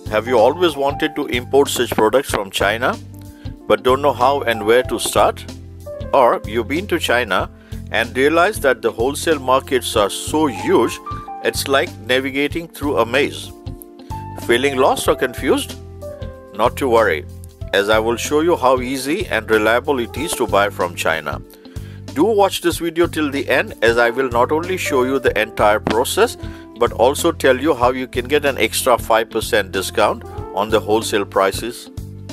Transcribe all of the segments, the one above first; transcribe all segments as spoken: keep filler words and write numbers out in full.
Have you always wanted to import such products from China but don't know how and where to start? Or you've been to China and realized that the wholesale markets are so huge it's like navigating through a maze. Feeling lost or confused? Not to worry, as I will show you how easy and reliable it is to buy from China. Do watch this video till the end, as I will not only show you the entire process but also tell you how you can get an extra five percent discount on the wholesale prices.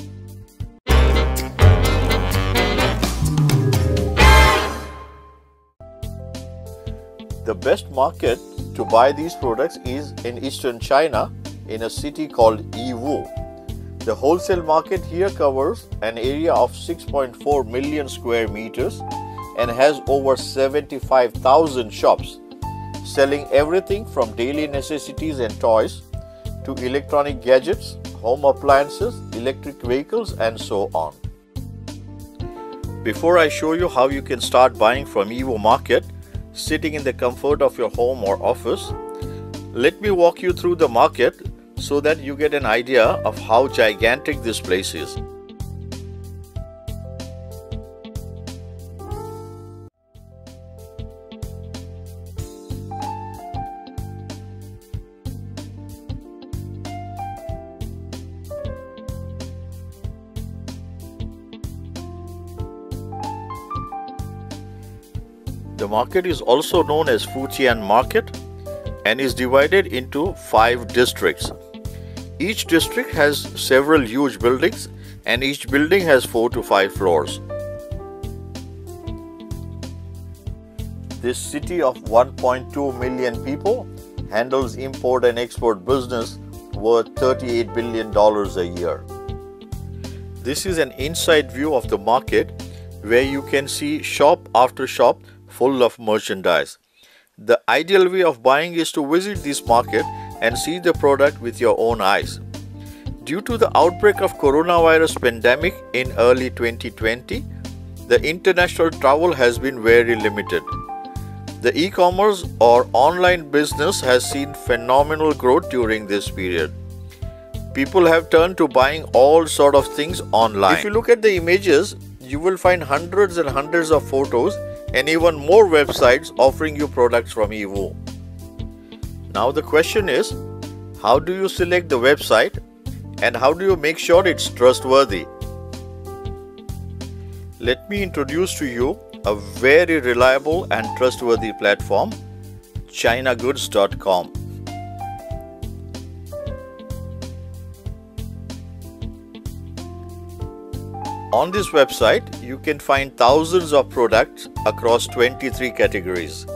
The best market to buy these products is in eastern China, in a city called Yiwu. The wholesale market here covers an area of six point four million square meters and has over seventy-five thousand shops, selling everything from daily necessities and toys to electronic gadgets, home appliances, electric vehicles, and so on. Before I show you how you can start buying from Yiwu market, sitting in the comfort of your home or office, let me walk you through the market so that you get an idea of how gigantic this place is. The market is also known as Futian Market and is divided into five districts. Each district has several huge buildings and each building has four to five floors. This city of one point two million people handles import and export business worth thirty-eight billion dollars a year. This is an inside view of the market where you can see shop after shop full of merchandise. The ideal way of buying is to visit this market and see the product with your own eyes. Due to the outbreak of coronavirus pandemic in early twenty twenty, the international travel has been very limited. The e-commerce or online business has seen phenomenal growth during this period. People have turned to buying all sort of things online. If you look at the images, you will find hundreds and hundreds of photos and even more websites offering you products from Yiwu. Now the question is, how do you select the website and how do you make sure it's trustworthy? Let me introduce to you a very reliable and trustworthy platform, China Goods dot com. On this website, you can find thousands of products across twenty-three categories.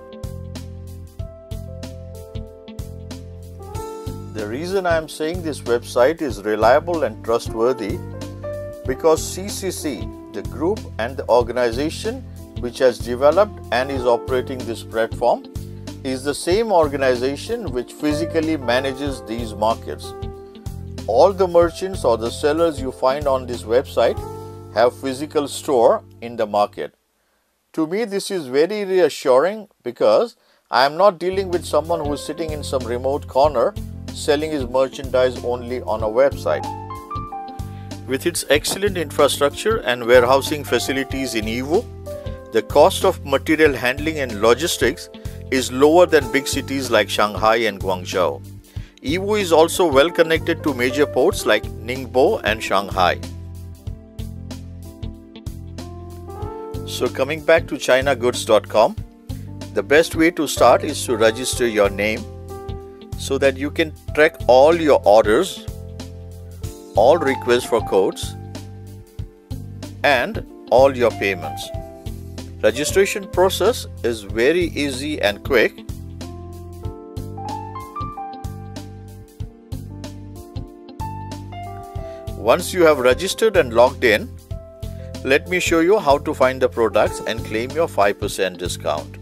The reason I am saying this website is reliable and trustworthy because C C C, the group and the organization which has developed and is operating this platform, is the same organization which physically manages these markets. All the merchants or the sellers you find on this website have physical store in the market. To me, this is very reassuring because I am not dealing with someone who is sitting in some remote corner selling his merchandise only on a website. With its excellent infrastructure and warehousing facilities in Yiwu, the cost of material handling and logistics is lower than big cities like Shanghai and Guangzhou. Yiwu is also well connected to major ports like Ningbo and Shanghai. So coming back to China Goods dot com, the best way to start is to register your name so that you can track all your orders, all requests for codes, and all your payments. Registration process is very easy and quick. Once you have registered and logged in, let me show you how to find the products and claim your five percent discount.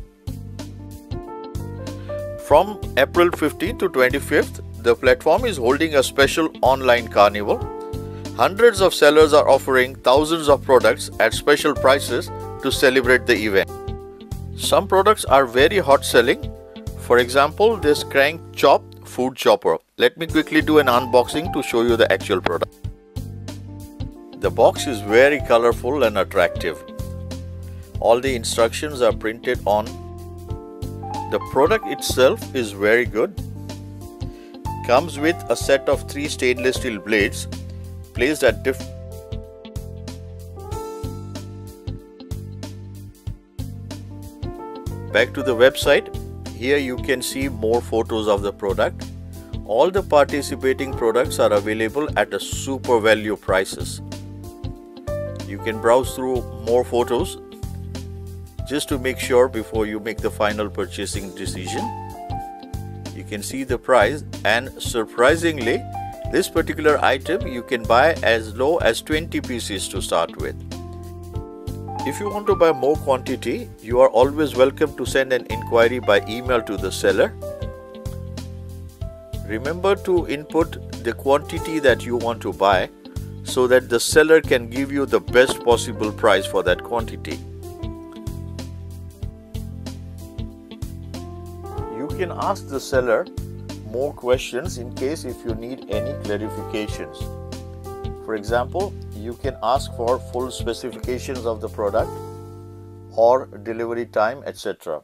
From April fifteenth to twenty-fifth, the platform is holding a special online carnival. Hundreds of sellers are offering thousands of products at special prices to celebrate the event. Some products are very hot selling. For example, this crank chop food chopper. Let me quickly do an unboxing to show you the actual product. The box is very colorful and attractive. All the instructions are printed on. The product itself is very good. Comes with a set of three stainless steel blades placed at different Back to the website. Here you can see more photos of the product. All the participating products are available at a super value prices. You can browse through more photos just to make sure before you make the final purchasing decision. You can see the price, and surprisingly, this particular item you can buy as low as twenty pieces to start with. If you want to buy more quantity, you are always welcome to send an inquiry by email to the seller. Remember to input the quantity that you want to buy so that the seller can give you the best possible price for that quantity. You can ask the seller more questions in case if you need any clarifications. For example, you can ask for full specifications of the product or delivery time, et cetera.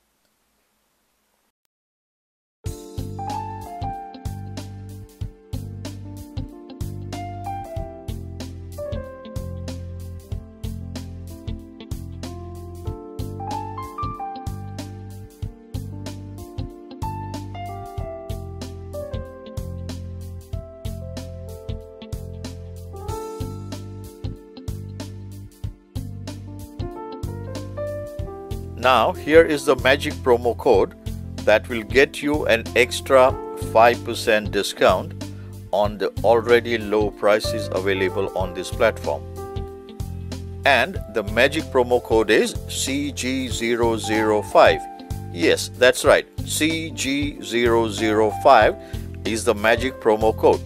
Now here is the magic promo code that will get you an extra five percent discount on the already low prices available on this platform. And the magic promo code is C G zero zero five. Yes, that's right. C G zero zero five is the magic promo code.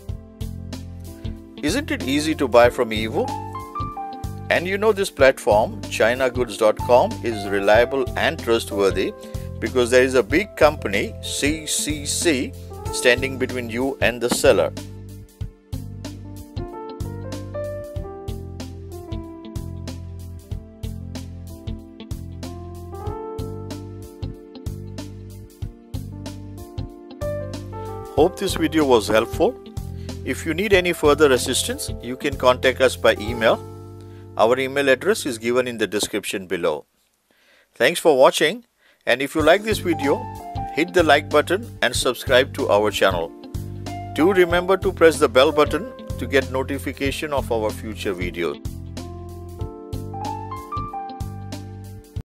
Isn't it easy to buy from Evo? And you know this platform, China Goods dot com, is reliable and trustworthy because there is a big company, C C C, standing between you and the seller. Hope this video was helpful. If you need any further assistance, you can contact us by email. Our email address is given in the description below. Thanks for watching, and if you like this video, hit the like button and subscribe to our channel. Do remember to press the bell button to get notification of our future videos.